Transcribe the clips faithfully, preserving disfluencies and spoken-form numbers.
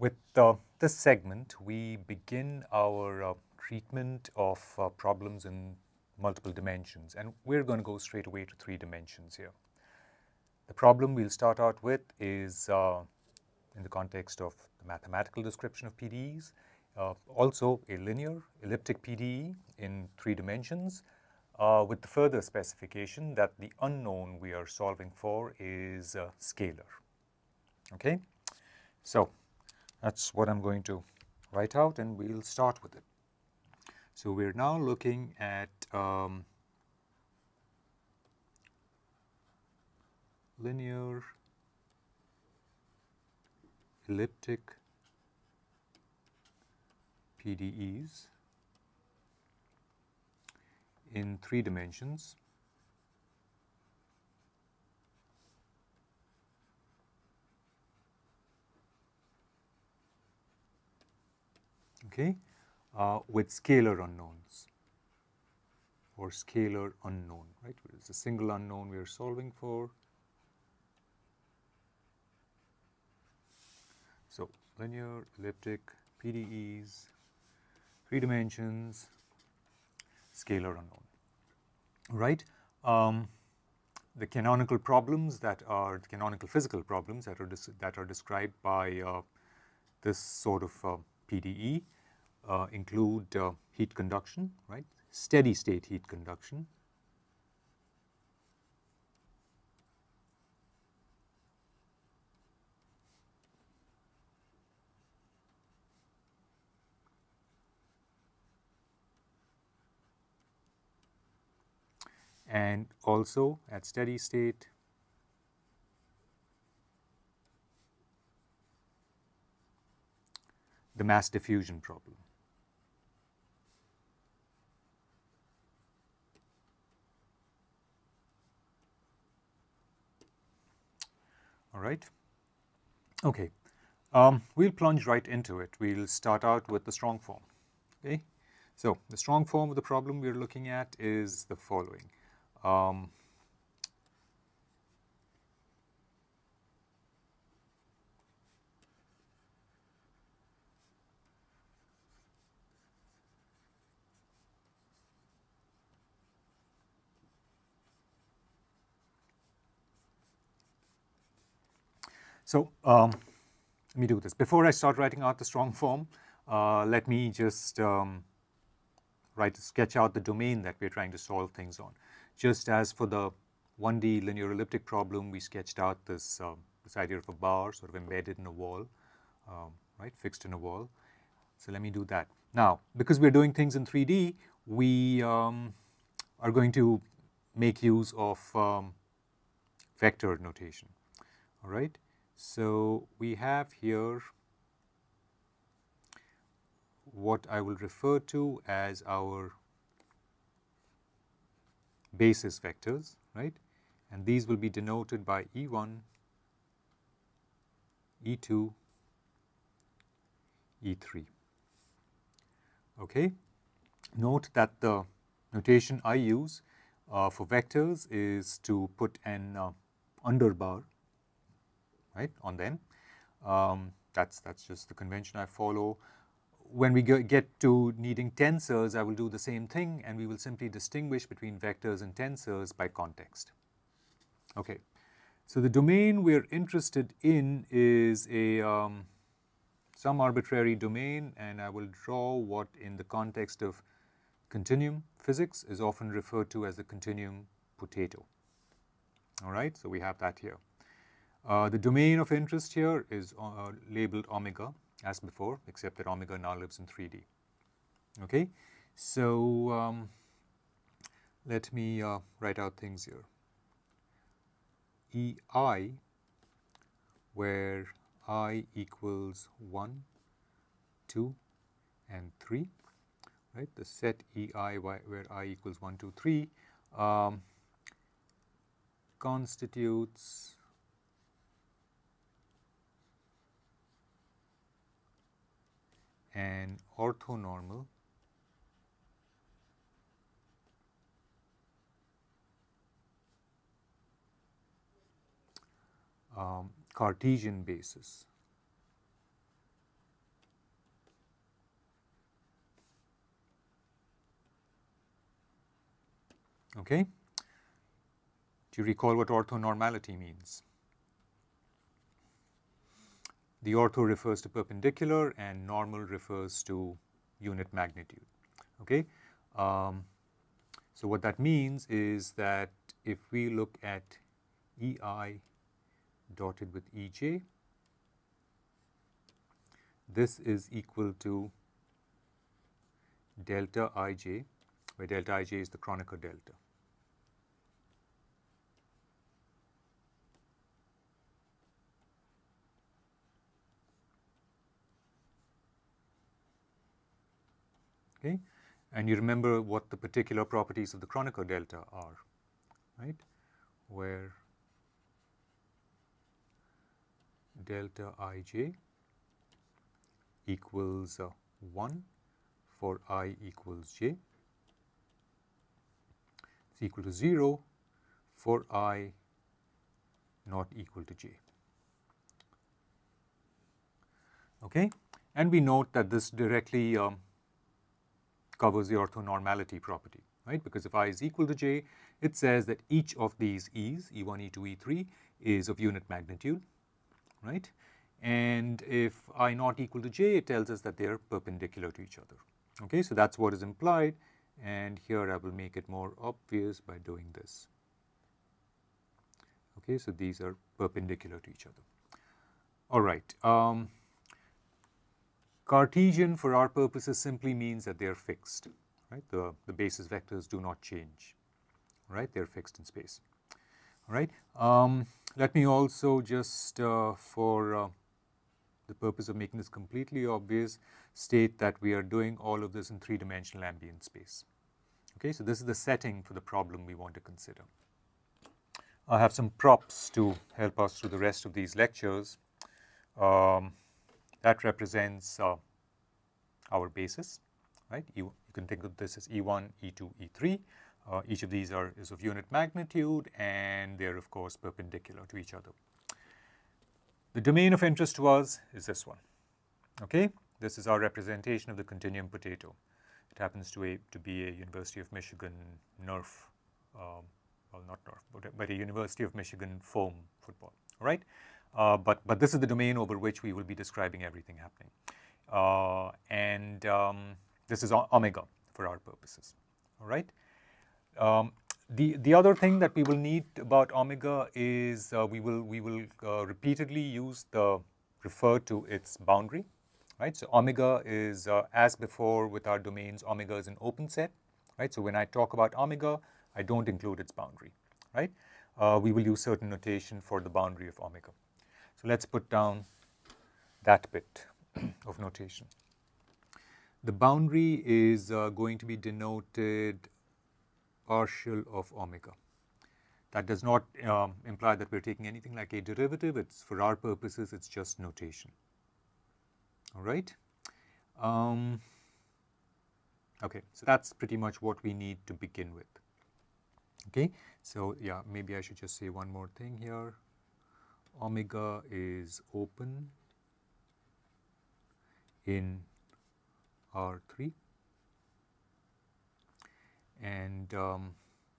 With uh, this segment, we begin our uh, treatment of uh, problems in multiple dimensions, and we're going to go straight away to three dimensions here. The problem we'll start out with is uh, in the context of the mathematical description of P D Es, uh, also a linear elliptic P D E in three dimensions, uh, with the further specification that the unknown we are solving for is uh, scalar. Okay, so that's what I'm going to write out, and we'll start with it. So we're now looking at um, linear elliptic P D Es in three dimensions. Okay, uh, with scalar unknowns or scalar unknown, right? It's a single unknown we are solving for. So linear elliptic P D Es, three dimensions, scalar unknown, right? Um, the canonical problems that are the canonical physical problems that are that are described by uh, this sort of uh, P D E uh, include uh, heat conduction, right? Steady state heat conduction. And also at steady state, the mass diffusion problem. All right. Okay. Um, we'll plunge right into it. We'll start out with the strong form. Okay. So the strong form of the problem we're looking at is the following. Um, so um, let me do this. Before I start writing out the strong form, uh, let me just um, write, sketch out the domain that we're trying to solve things on. Just as for the one D linear elliptic problem, we sketched out this, uh, this idea of a bar sort of embedded in a wall, um, right, fixed in a wall. So let me do that. Now, because we're doing things in three D, we um, are going to make use of um, vector notation. All right. So we have here what I will refer to as our basis vectors, right? And these will be denoted by E one, E two, E three. Okay. Note that the notation I use uh, for vectors is to put an uh, underbar, right, on them. Um, that's that's just the convention I follow. When we get to needing tensors, I will do the same thing, and we will simply distinguish between vectors and tensors by context. Okay, so the domain we're interested in is a um, some arbitrary domain, and I will draw what in the context of continuum physics is often referred to as the continuum potato. All right, so we have that here. Uh, the domain of interest here is uh, labeled omega, as before, except that omega now lives in three D. Okay, so um, let me uh, write out things here. E I, where I equals one, two, and three, right? The set E I where I equals one, two, three um, constitutes an orthonormal um, Cartesian basis. Okay? Do you recall what orthonormality means? The ortho refers to perpendicular and normal refers to unit magnitude. Okay? Um, so what that means is that if we look at E I dotted with E J, this is equal to delta I J, where delta I J is the Kronecker delta. Okay? And you remember what the particular properties of the Kronecker delta are, right? Where delta I J equals uh, one for I equals j. It's equal to zero for I not equal to j. Okay? And we note that this directly um, covers the orthonormality property, right? Because if I is equal to j, it says that each of these e's, E one, E two, E three, is of unit magnitude, right? And if I not equal to j, it tells us that they are perpendicular to each other. Okay, so that's what is implied, and here I will make it more obvious by doing this. Okay, so these are perpendicular to each other. All right. Um, Cartesian for our purposes simply means that they are fixed, right? The, the basis vectors do not change, right? They're fixed in space. All right. Um, let me also just uh, for uh, the purpose of making this completely obvious, state that we are doing all of this in three-dimensional ambient space. Okay, so this is the setting for the problem we want to consider. I have some props to help us through the rest of these lectures. Um, that represents uh, our basis, right? You, you can think of this as E one, E two, E three. Uh, each of these are is of unit magnitude, and they're of course perpendicular to each other. The domain of interest to us is this one. Okay, this is our representation of the continuum potato. It happens to, a, to be a University of Michigan Nerf, um, well not Nerf, but a, but a University of Michigan foam football, all right? Uh, but, but this is the domain over which we will be describing everything happening. Uh, and um, this is omega for our purposes, all right? Um, the, the other thing that we will need about omega is uh, we will, we will uh, repeatedly use the refer to its boundary, right? So omega is, uh, as before with our domains, omega is an open set, right? So when I talk about omega, I don't include its boundary, right? Uh, we will use certain notation for the boundary of omega. So let's put down that bit of notation. The boundary is uh, going to be denoted partial of omega. That does not um, imply that we're taking anything like a derivative. It's, for our purposes, it's just notation. All right. Um, okay, so that's pretty much what we need to begin with. Okay, so yeah, maybe I should just say one more thing here. Omega is open in R three, and um,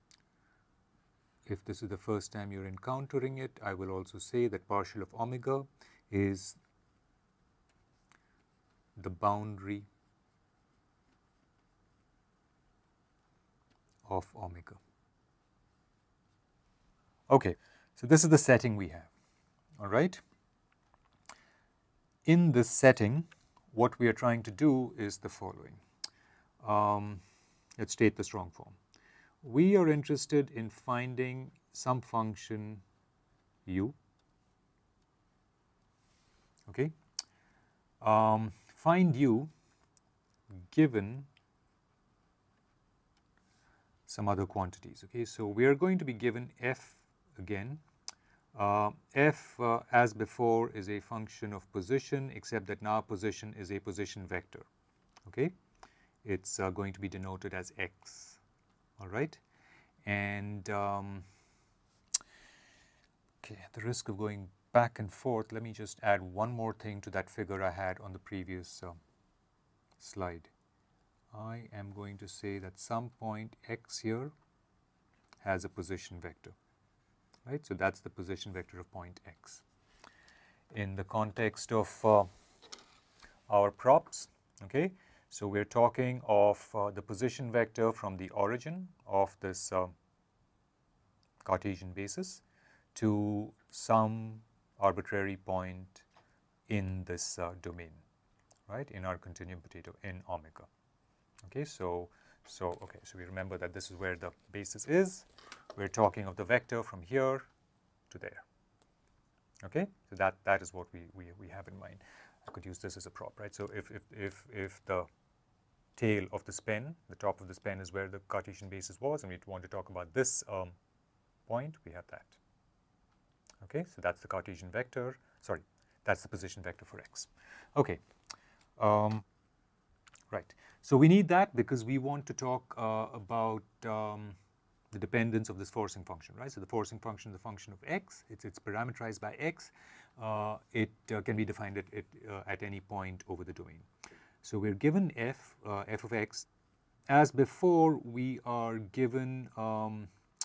if this is the first time you're encountering it, I will also say that partial of omega is the boundary of omega. Okay, so this is the setting we have, all right? In this setting, what we are trying to do is the following. Um, let's state the strong form. We are interested in finding some function u, okay? Um, find u given some other quantities, okay? So we are going to be given f again. Uh, f, uh, as before, is a function of position, except that now position is a position vector, okay? It's uh, going to be denoted as x, all right? And, um, okay, at the risk of going back and forth, let me just add one more thing to that figure I had on the previous uh, slide. I am going to say that some point x here has a position vector, right? So that's the position vector of point x. In the context of uh, our props, okay, so we're talking of uh, the position vector from the origin of this uh, Cartesian basis to some arbitrary point in this uh, domain, right, in our continuum potato in omega. Okay, so so okay, so we remember that this is where the basis is. We're talking of the vector from here to there. Okay, so that that is what we we we have in mind. I could use this as a prop, right? So if if if if the tail of the spen, the top of the spen is where the Cartesian basis was, and we want to talk about this um, point, we have that. Okay, so that's the Cartesian vector. Sorry, that's the position vector for x. Okay, um, right. So we need that because we want to talk uh, about um, the dependence of this forcing function, right? So the forcing function is a function of x. It's it's parameterized by x. Uh, it uh, can be defined at at, uh, at any point over the domain. So we're given f uh, f of x. As before, we are given um,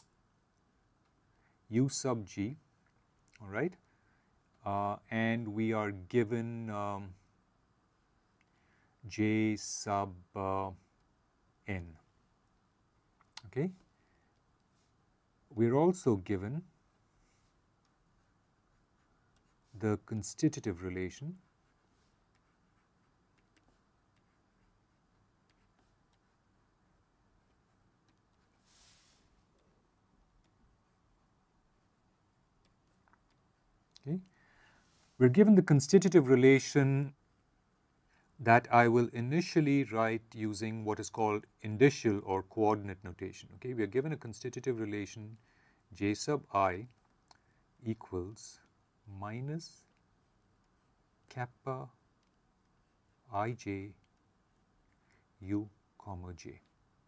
u sub g. All right, uh, and we are given um, j sub uh, n. Okay, we're also given the constitutive relation Okay. We're given the constitutive relation that I will initially write using what is called indicial or coordinate notation. Okay, we are given a constitutive relation j sub I equals minus kappa ij u comma j.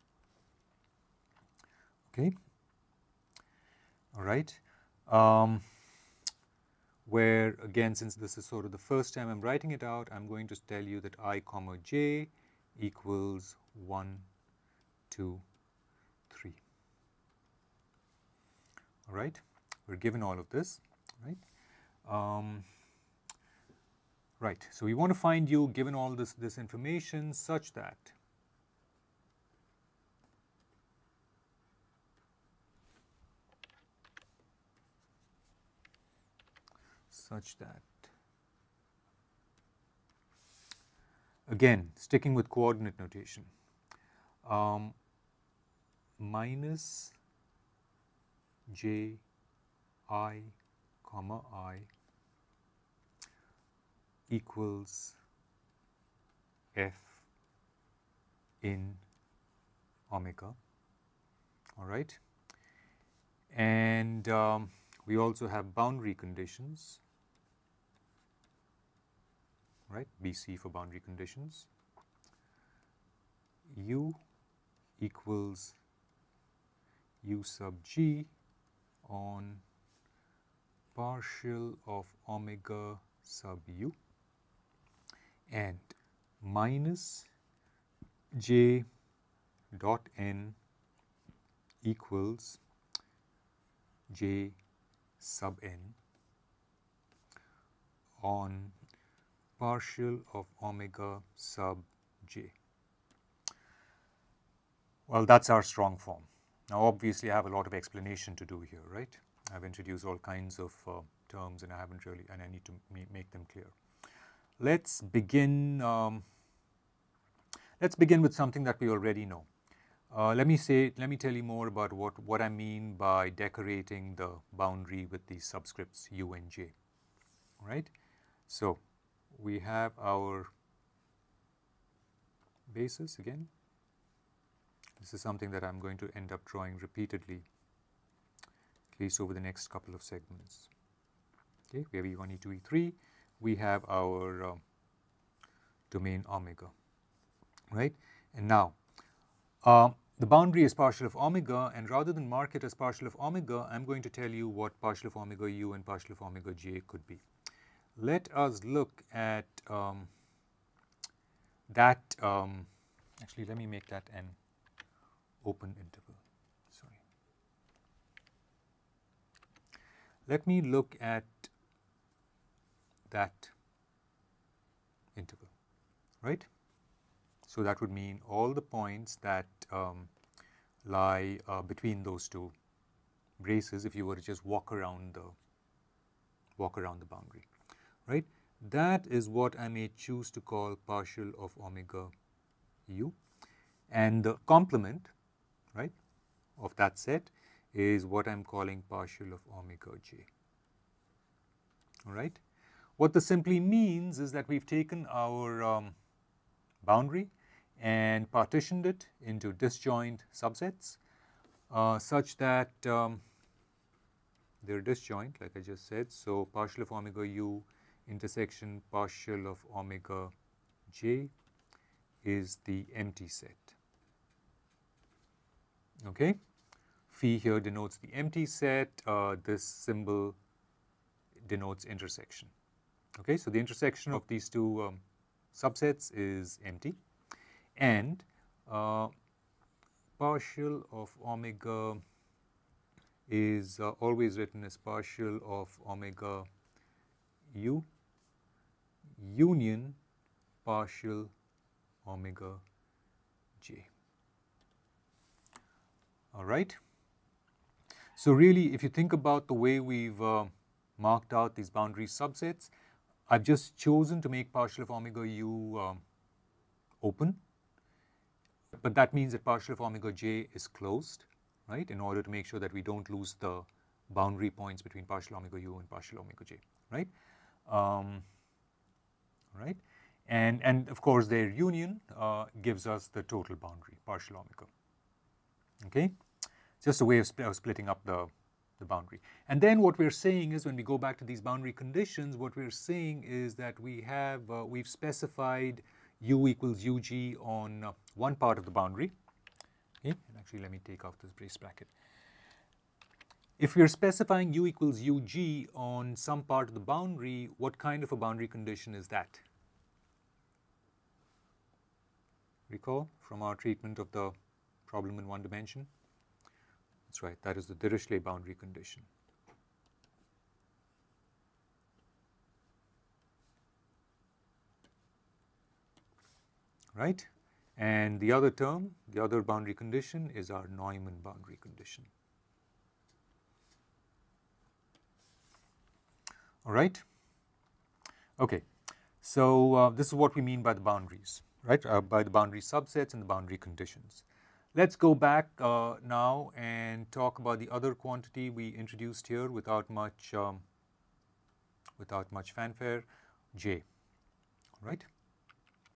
Okay, all right. Um, where again, since this is sort of the first time I'm writing it out, I'm going to tell you that I comma j equals one, two, three. All right, we're given all of this, right? Um, right, so we want to find u given all this, this information such that such that, again, sticking with coordinate notation, um, minus j I comma I equals f in omega, all right? And um, we also have boundary conditions, right, B C for boundary conditions. U equals u sub g on partial of omega sub u and minus j dot n equals j sub n on partial of omega sub j. Well, that's our strong form. Now, obviously, I have a lot of explanation to do here, right? I've introduced all kinds of uh, terms, and I haven't really, and I need to ma make them clear. Let's begin. Um, let's begin with something that we already know. Uh, let me say, let me tell you more about what what I mean by decorating the boundary with these subscripts u and j. All right. So we have our basis again. This is something that I'm going to end up drawing repeatedly, at least over the next couple of segments. Okay, we have E one, E two, E three. We have our uh, domain omega, right? And now, uh, the boundary is partial of omega, and rather than mark it as partial of omega, I'm going to tell you what partial of omega u and partial of omega j could be. Let us look at um, that. Um, actually, let me make that an open interval. Sorry. let me look at that interval, right? So that would mean all the points that um, lie uh, between those two braces if you were to just walk around the walk around the boundary, right? That is what I may choose to call partial of omega u, and the complement, right, of that set is what I'm calling partial of omega j. All right. What this simply means is that we've taken our um, boundary and partitioned it into disjoint subsets uh, such that um, they're disjoint, like I just said. So partial of omega u intersection partial of omega j is the empty set. Okay. Phi here denotes the empty set. Uh, this symbol denotes intersection. Okay, so the intersection of these two um, subsets is empty, and uh, partial of omega is uh, always written as partial of omega u union partial omega j. All right. So really, if you think about the way we've uh, marked out these boundary subsets, I've just chosen to make partial of omega u um, open, but that means that partial of omega j is closed, right, in order to make sure that we don't lose the boundary points between partial omega u and partial omega j, right? Um, right, and, and of course their union uh, gives us the total boundary, partial omega, okay? Just a way of, sp of splitting up the, the boundary. And then what we're saying is, when we go back to these boundary conditions, what we're saying is that we have, uh, we've specified u equals ug on uh, one part of the boundary. Okay, and actually let me take off this brace bracket. If we're specifying u equals ug on some part of the boundary, what kind of a boundary condition is that? Recall from our treatment of the problem in one dimension? That's right, that is the Dirichlet boundary condition. Right? And the other term, the other boundary condition is our Neumann boundary condition. All right? Okay, so uh, this is what we mean by the boundaries, right? Uh, by the boundary subsets and the boundary conditions. Let's go back uh, now and talk about the other quantity we introduced here without much, um, without much fanfare, J, all right?